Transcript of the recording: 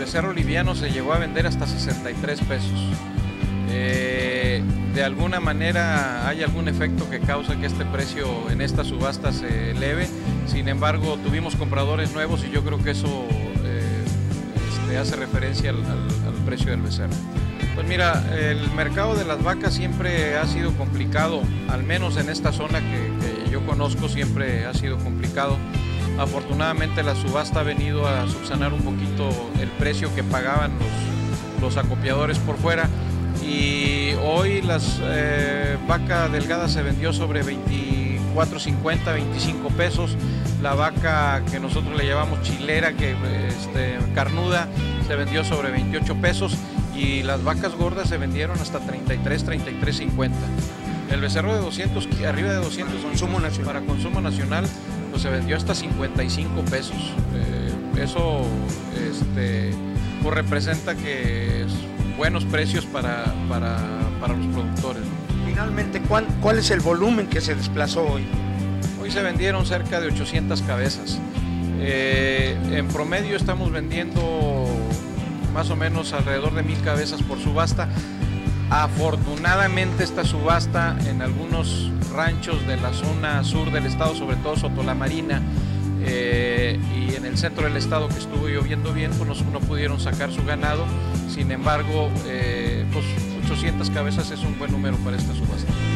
becerro liviano se llegó a vender hasta 63 pesos. De alguna manera hay algún efecto que causa que este precio en esta subasta se eleve. Sin embargo, tuvimos compradores nuevos y yo creo que eso hace referencia al precio del becerro. Pues mira, el mercado de las vacas siempre ha sido complicado, al menos en esta zona que yo conozco siempre ha sido complicado. Afortunadamente la subasta ha venido a subsanar un poquito el precio que pagaban los acopiadores por fuera, y hoy las vaca delgada se vendió sobre 24.50, 25 pesos. La vaca que nosotros le llamamos chilera, que carnuda, se vendió sobre 28 pesos, y las vacas gordas se vendieron hasta 33, 33.50. El becerro de 200, arriba de 200 consumo nacional, para consumo nacional, pues se vendió hasta 55 pesos. Eso pues representa que es buenos precios para los productores. Finalmente, ¿cuál es el volumen que se desplazó hoy? Hoy se vendieron cerca de 800 cabezas. En promedio estamos vendiendo más o menos alrededor de 1000 cabezas por subasta. Afortunadamente esta subasta en algunos ranchos de la zona sur del estado, sobre todo Soto La Marina, y en el centro del estado, que estuvo lloviendo bien, pues no pudieron sacar su ganado. Sin embargo, pues 800 cabezas es un buen número para esta subasta.